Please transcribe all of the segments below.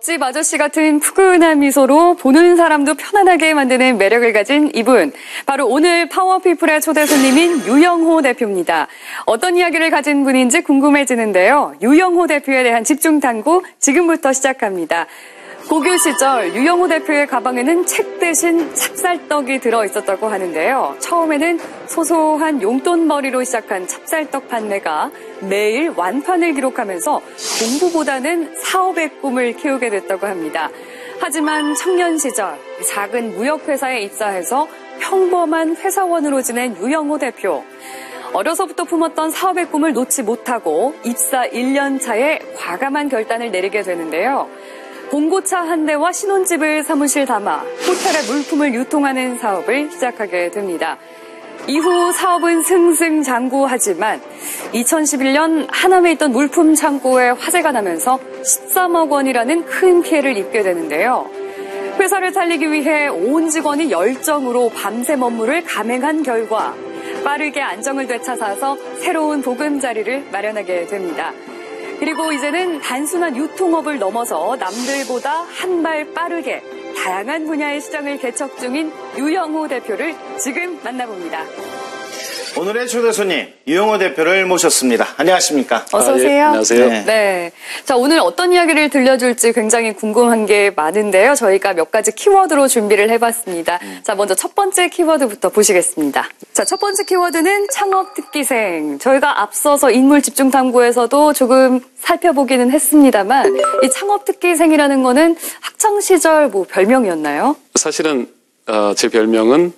옆집 아저씨 같은 푸근한 미소로 보는 사람도 편안하게 만드는 매력을 가진 이분. 바로 오늘 파워피플의 초대 손님인 유영호 대표입니다. 어떤 이야기를 가진 분인지 궁금해지는데요. 유영호 대표에 대한 집중 탐구 지금부터 시작합니다. 고교 시절 유영호 대표의 가방에는 책 대신 찹쌀떡이 들어있었다고 하는데요. 처음에는 소소한 용돈벌이로 시작한 찹쌀떡 판매가 매일 완판을 기록하면서 공부보다는 사업의 꿈을 키우게 됐다고 합니다. 하지만 청년 시절 작은 무역회사에 입사해서 평범한 회사원으로 지낸 유영호 대표. 어려서부터 품었던 사업의 꿈을 놓지 못하고 입사 1년 차에 과감한 결단을 내리게 되는데요. 봉고차 한 대와 신혼집을 사무실 담아 호텔에 물품을 유통하는 사업을 시작하게 됩니다. 이후 사업은 승승장구하지만 2011년 하남에 있던 물품 창고에 화재가 나면서 13억 원이라는 큰 피해를 입게 되는데요. 회사를 살리기 위해 온 직원이 열정으로 밤샘 업무를 감행한 결과 빠르게 안정을 되찾아서 새로운 보금자리를 마련하게 됩니다. 그리고 이제는 단순한 유통업을 넘어서 남들보다 한 발 빠르게 다양한 분야의 시장을 개척 중인 유영호 대표를 지금 만나봅니다. 오늘의 초대 손님 유영호 대표를 모셨습니다. 안녕하십니까? 어서 오세요. 예, 안녕하세요. 네. 자, 오늘 어떤 이야기를 들려줄지 굉장히 궁금한 게 많은데요. 저희가 몇 가지 키워드로 준비를 해봤습니다. 자, 먼저 첫 번째 키워드부터 보시겠습니다. 자, 첫 번째 키워드는 창업 특기생. 저희가 앞서서 인물 집중 탐구에서도 조금 살펴보기는 했습니다만 이 창업 특기생이라는 거는 학창 시절 뭐 별명이었나요? 사실은 제 별명은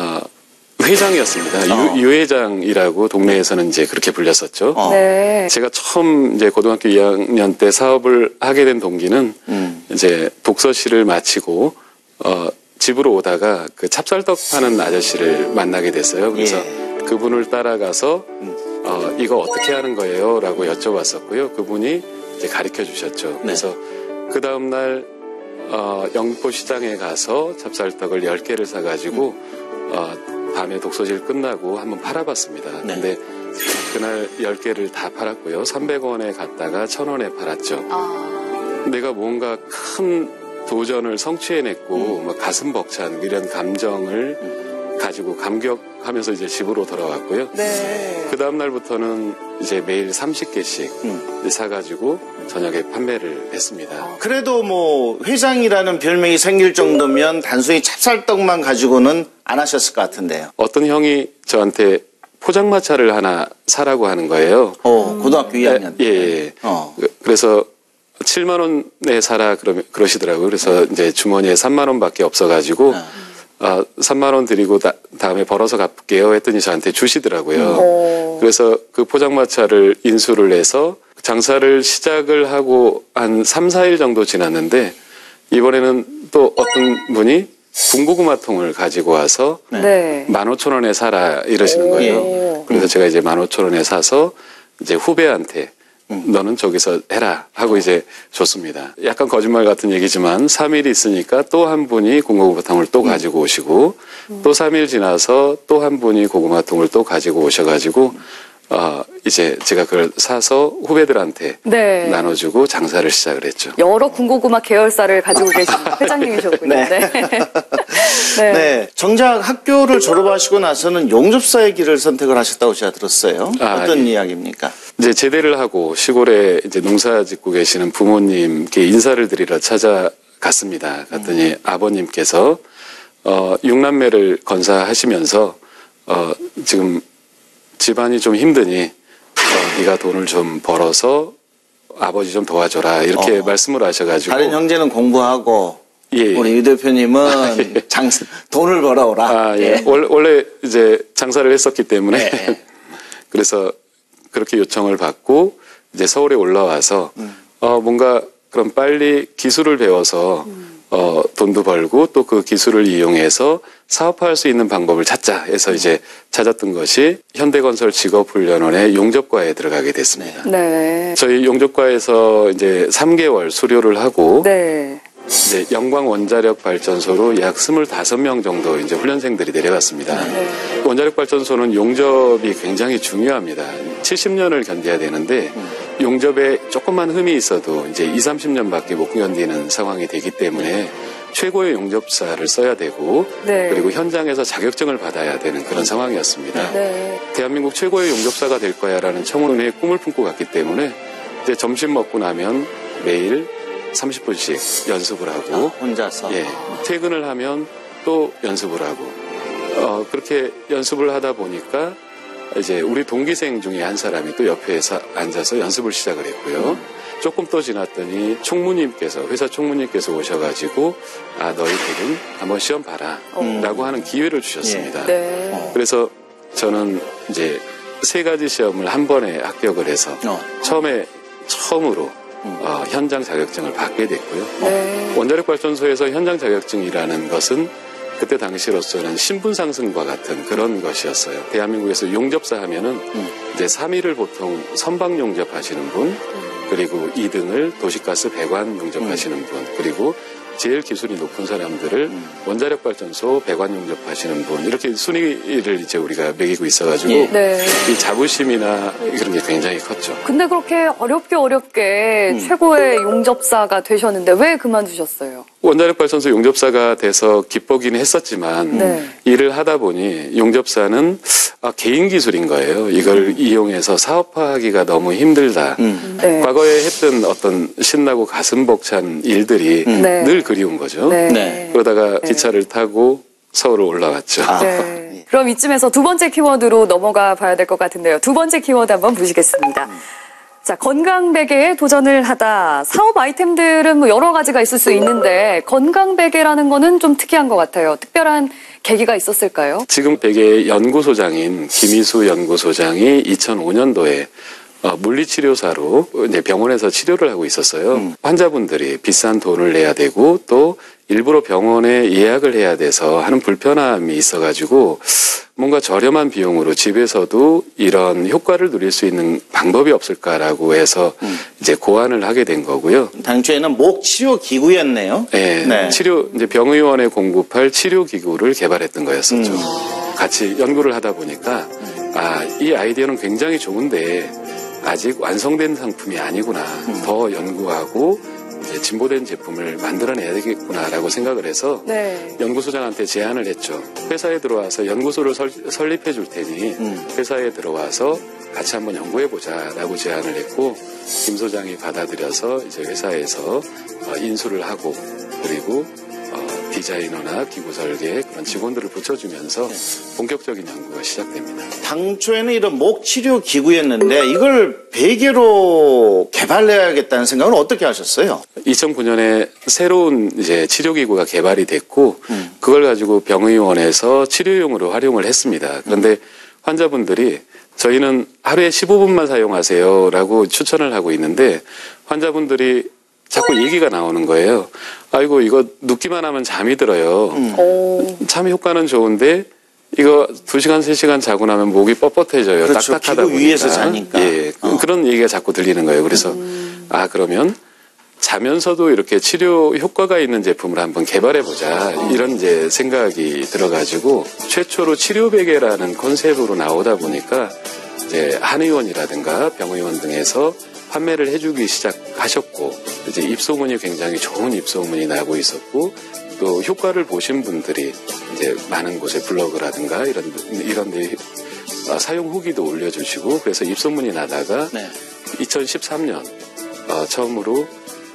회장이었습니다. 유회장이라고 동네에서는 이제 그렇게 불렸었죠. 네. 제가 처음 이제 고등학교 2학년 때 사업을 하게 된 동기는 이제 독서실을 마치고 집으로 오다가 그 찹쌀떡 파는 아저씨를 만나게 됐어요. 그래서 그분을 따라가서 이거 어떻게 하는 거예요? 라고 여쭤봤었고요. 그분이 이제 가르쳐 주셨죠. 그래서 그 다음날 영포시장에 가서 찹쌀떡을 10개를 사가지고 밤에 독서실 끝나고 한번 팔아봤습니다. 근데 그날 10개를 다 팔았고요. 300원에 갔다가 1000원에 팔았죠. 내가 뭔가 큰 도전을 성취해냈고 막 가슴 벅찬 이런 감정을 가지고 감격하면서 이제 집으로 돌아왔고요. 네. 그 다음 날부터는 이제 매일 30개씩 사가지고 저녁에 판매를 했습니다. 그래도 뭐 회장이라는 별명이 생길 정도면 단순히 찹쌀떡만 가지고는 안 하셨을 것 같은데요. 어떤 형이 저한테 포장마차를 하나 사라고 하는 거예요. 고등학교 2학년 때. 예. 그래서 7만 원에 사라 그러시더라고요. 그래서 이제 주머니에 3만 원밖에 없어가지고 3만 원 드리고 다음에 벌어서 갚을게요 했더니 저한테 주시더라고요. 그래서 그 포장마차를 인수를 해서 장사를 시작을 하고 한 3, 4일 정도 지났는데 이번에는 또 어떤 분이 군고구마통을 가지고 와서 15,000원에 사라 이러시는 거예요. 그래서 제가 이제 15,000원에 사서 이제 후배한테 너는 저기서 해라 하고 이제 줬습니다. 약간 거짓말 같은 얘기지만 3일 있으니까 또 한 분이 군고구마통을 또 가지고 오시고 또 3일 지나서 또 한 분이 고구마통을 또 가지고 오셔가지고 이제 제가 그걸 사서 후배들한테 나눠주고 장사를 시작을 했죠. 여러 군고구마 계열사를 가지고 계신 회장님이셨군요. 네. 정작 학교를 졸업하시고 나서는 용접사의 길을 선택을 하셨다고 제가 들었어요. 어떤 이야기입니까? 이제 제대를 하고 시골에 이제 농사 짓고 계시는 부모님께 인사를 드리러 찾아갔습니다. 갔더니 아버님께서 6남매를 건사하시면서 지금 집안이 좀 힘드니 네가 돈을 좀 벌어서 아버지 좀 도와줘라 이렇게 말씀을 하셔가지고 다른 형제는 공부하고 우리 유 대표님은 돈을 벌어오라. 원래 이제 장사를 했었기 때문에 그래서 그렇게 요청을 받고 이제 서울에 올라와서 뭔가 그럼 빨리 기술을 배워서 돈도 벌고 또 그 기술을 이용해서 사업할 수 있는 방법을 찾자 해서 이제 찾았던 것이 현대건설 직업훈련원의 용접과에 들어가게 됐습니다. 저희 용접과에서 이제 3개월 수료를 하고 이제 영광 원자력 발전소로 약 25명 정도 이제 훈련생들이 내려갔습니다. 원자력 발전소는 용접이 굉장히 중요합니다. 70년을 견뎌야 되는데 용접에 조금만 흠이 있어도 이제 20, 30년밖에 못 견디는 상황이 되기 때문에 최고의 용접사를 써야 되고 네. 그리고 현장에서 자격증을 받아야 되는 그런 상황이었습니다. 네. 대한민국 최고의 용접사가 될 거야라는 청운의 꿈을 품고 갔기 때문에 이제 점심 먹고 나면 매일 30분씩 연습을 하고 혼자서. 예, 퇴근을 하면 또 연습을 하고 그렇게 연습을 하다 보니까 이제 우리 동기생 중에 한 사람이 또 옆에 앉아서 연습을 시작을 했고요. 조금 또 지났더니 회사 총무님께서 오셔가지고 너희들은 한번 시험 봐라 라고 하는 기회를 주셨습니다. 네. 그래서 저는 이제 3가지 시험을 한 번에 합격을 해서 처음으로 현장 자격증을 받게 됐고요. 네. 원자력 발전소에서 현장 자격증이라는 것은 그때 당시로서는 신분 상승과 같은 그런 것이었어요. 대한민국에서 용접사 하면은 이제 3위를 보통 선박 용접하시는 분, 그리고 2등을 도시가스 배관 용접하시는 분, 그리고 제일 기술이 높은 사람들을 원자력 발전소 배관 용접하시는 분, 이렇게 순위를 이제 우리가 매기고 있어가지고 네. 이 자부심이나 이런 게 굉장히 컸죠. 근데 그렇게 어렵게 최고의 용접사가 되셨는데 왜 그만두셨어요? 원자력 발전소 용접사가 돼서 기쁘긴 했었지만 네. 일을 하다 보니 용접사는 개인 기술인 거예요. 이걸 이용해서 사업화하기가 너무 힘들다. 네. 과거에 했던 어떤 신나고 가슴 벅찬 일들이 네. 늘 그리운 거죠. 네. 네. 그러다가 기차를 타고 서울을 올라왔죠. 네. 그럼 이쯤에서 두 번째 키워드로 넘어가 봐야 될 것 같은데요. 두 번째 키워드 한번 보시겠습니다. 자, 건강베개에 도전을 하다. 사업 아이템들은 뭐 여러 가지가 있을 수 있는데 건강베개라는 거는 좀 특이한 것 같아요. 특별한 계기가 있었을까요? 지금 베개 연구소장인 김희수 연구소장이 2005년도에 물리치료사로 이제 병원에서 치료를 하고 있었어요. 환자분들이 비싼 돈을 내야 되고 또 일부러 병원에 예약을 해야 돼서 하는 불편함이 있어가지고 뭔가 저렴한 비용으로 집에서도 이런 효과를 누릴 수 있는 방법이 없을까라고 해서 이제 고안을 하게 된 거고요. 당초에는 목 치료 기구였네요. 네, 네. 이제 병의원에 공급할 치료 기구를 개발했던 거였었죠. 같이 연구를 하다 보니까 이 아이디어는 굉장히 좋은데 아직 완성된 상품이 아니구나. 더 연구하고 이제 진보된 제품을 만들어내야 되겠구나라고 생각을 해서 네. 연구소장한테 제안을 했죠. 회사에 들어와서 연구소를 설립해 줄 테니 회사에 들어와서 같이 한번 연구해보자라고 제안을 했고 김 소장이 받아들여서 이제 회사에서 인수를 하고 그리고 디자이너나 기구 설계 그런 직원들을 붙여주면서 본격적인 연구가 시작됩니다. 당초에는 이런 목 치료 기구였는데 이걸 베개로 개발해야겠다는 생각은 어떻게 하셨어요? 2009년에 새로운 이제 치료기구가 개발이 됐고 그걸 가지고 병의원에서 치료용으로 활용을 했습니다. 그런데 환자분들이 저희는 하루에 15분만 사용하세요라고 추천을 하고 있는데 환자분들이 자꾸 얘기가 나오는 거예요. 아이고 이거 눕기만 하면 잠이 들어요. 잠 효과는 좋은데 이거 2시간, 3시간 자고 나면 목이 뻣뻣해져요. 그렇죠. 딱딱하다 기구 보니까. 위에서 자니까. 예, 그런 얘기가 자꾸 들리는 거예요. 그래서 그러면 자면서도 이렇게 치료 효과가 있는 제품을 한번 개발해보자. 이런 이제 생각이 들어가지고 최초로 치료 베개라는 컨셉으로 나오다 보니까 이제 한의원이라든가 병의원 등에서 판매를 해주기 시작하셨고 이제 입소문이 굉장히 좋은 입소문이 나고 있었고 또 효과를 보신 분들이 이제 많은 곳에 블로그라든가 이런 데 사용 후기도 올려주시고 그래서 입소문이 나다가 2013년 처음으로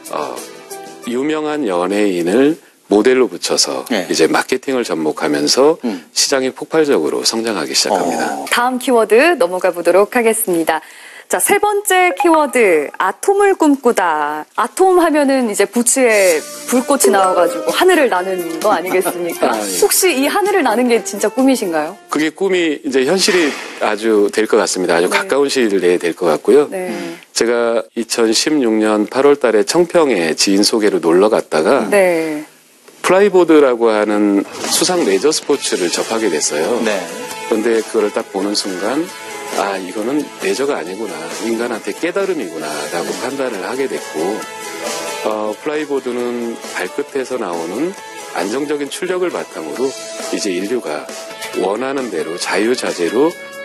유명한 연예인을 모델로 붙여서 이제 마케팅을 접목하면서 시장이 폭발적으로 성장하기 시작합니다. 다음 키워드 넘어가 보도록 하겠습니다. 자, 세 번째 키워드, 아톰을 꿈꾸다. 아톰 하면은 이제 부츠에 불꽃이 나와가지고 하늘을 나는 거 아니겠습니까? 예. 혹시 이 하늘을 나는 게 진짜 꿈이신가요? 그게 꿈이 이제 현실이 아주 될 것 같습니다. 아주 가까운 시일 내에 될 것 같고요. 네. 제가 2016년 8월 달에 청평에 지인 소개로 놀러 갔다가 네. 플라이보드라고 하는 수상 레저 스포츠를 접하게 됐어요. 네. 그런데 그거를 딱 보는 순간 이거는 레저가 아니구나. 인간한테 깨달음이구나 라고 판단을 하게 됐고 플라이보드는 발끝에서 나오는 안정적인 출력을 바탕으로 이제 인류가 원하는 대로 자유자재로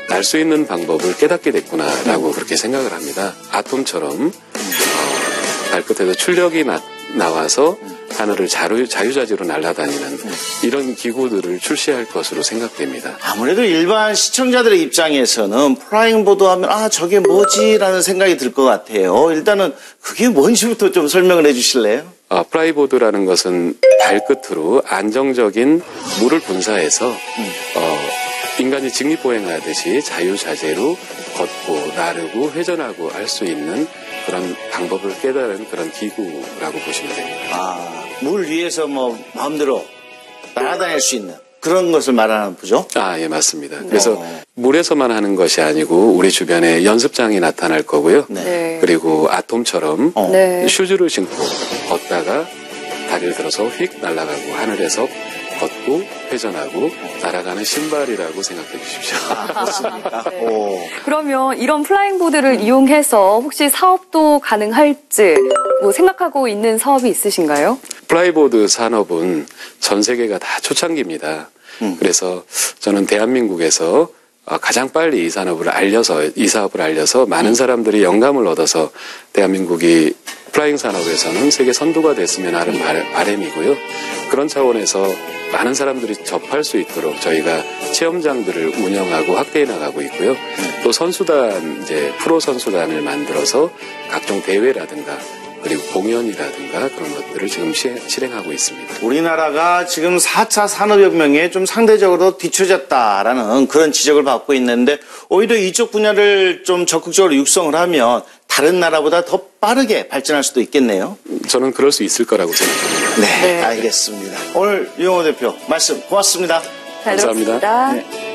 날 수 있는 방법을 깨닫게 됐구나라고 그렇게 생각을 합니다. 아톰처럼 발끝에서 출력이 나와서 하늘을 자유자재로 날아다니는 이런 기구들을 출시할 것으로 생각됩니다. 아무래도 일반 시청자들의 입장에서는 플라잉보드 하면 저게 뭐지라는 생각이 들 것 같아요. 일단은 그게 뭔지부터 좀 설명을 해주실래요? 플라이보드라는 것은 발끝으로 안정적인 물을 분사해서 인간이 직립보행하듯이 자유자재로 걷고 나르고 회전하고 할 수 있는 그런 방법을 깨달은 그런 기구라고 보시면 됩니다. 물 위에서 뭐 마음대로 날아다닐 수 있는 그런 것을 말하는 거죠? 예, 맞습니다. 그래서 물에서만 하는 것이 아니고 우리 주변에 연습장이 나타날 거고요. 네. 그리고 아톰처럼 네. 슈즈를 신고 걷다가 다리를 들어서 휙 날아가고 하늘에서 걷고 회전하고 날아가는 신발이라고 생각해 주십시오. 그렇습니까? 네. 그러면 이런 플라잉보드를 이용해서 혹시 사업도 가능할지 뭐 생각하고 있는 사업이 있으신가요? 플라이보드 산업은 전 세계가 다 초창기입니다. 그래서 저는 대한민국에서 가장 빨리 이 사업을 알려서 많은 사람들이 영감을 얻어서 대한민국이 플라잉 산업에서는 세계 선두가 됐으면 하는 바람이고요. 그런 차원에서 많은 사람들이 접할 수 있도록 저희가 체험장들을 운영하고 확대해 나가고 있고요. 또 선수단, 프로 선수단을 만들어서 각종 대회라든가 그리고 공연이라든가 그런 것들을 지금 실행하고 있습니다. 우리나라가 지금 4차 산업혁명에 좀 상대적으로 뒤처졌다라는 그런 지적을 받고 있는데 오히려 이쪽 분야를 좀 적극적으로 육성을 하면 다른 나라보다 더 빠르게 발전할 수도 있겠네요. 저는 그럴 수 있을 거라고 생각합니다. 네, 알겠습니다. 오늘 유영호 대표 말씀 고맙습니다. 잘 감사합니다. 들었습니다. 네.